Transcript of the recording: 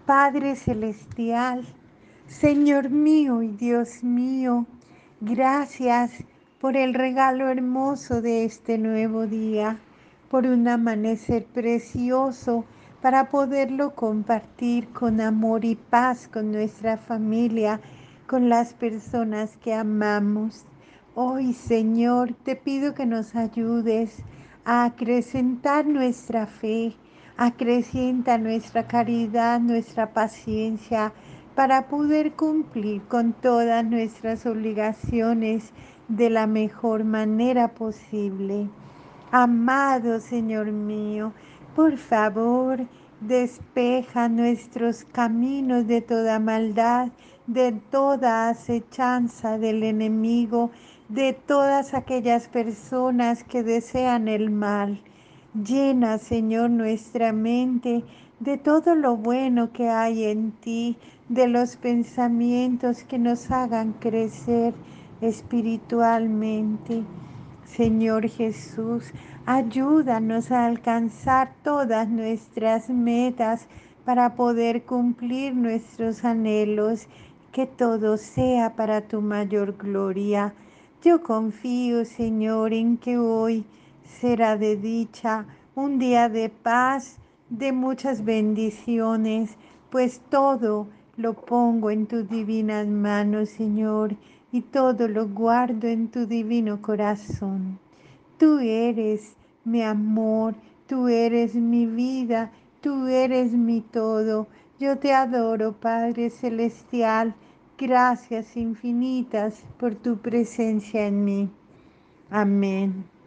Padre Celestial, Señor mío y Dios mío, gracias por el regalo hermoso de este nuevo día, por un amanecer precioso para poderlo compartir con amor y paz con nuestra familia, con las personas que amamos. Hoy, Señor, te pido que nos ayudes a acrecentar nuestra fe, acrecienta nuestra caridad, nuestra paciencia, para poder cumplir con todas nuestras obligaciones de la mejor manera posible. Amado Señor mío, por favor, despeja nuestros caminos de toda maldad, de toda acechanza del enemigo, de todas aquellas personas que desean el mal. Llena, Señor, nuestra mente de todo lo bueno que hay en ti, de los pensamientos que nos hagan crecer espiritualmente. Señor Jesús, ayúdanos a alcanzar todas nuestras metas para poder cumplir nuestros anhelos, que todo sea para tu mayor gloria. Yo confío, Señor, en que hoy será de dicha, un día de paz, de muchas bendiciones, pues todo lo pongo en tus divinas manos, Señor, y todo lo guardo en tu divino corazón. Tú eres mi amor, tú eres mi vida, tú eres mi todo. Yo te adoro, Padre Celestial. Gracias infinitas por tu presencia en mí. Amén.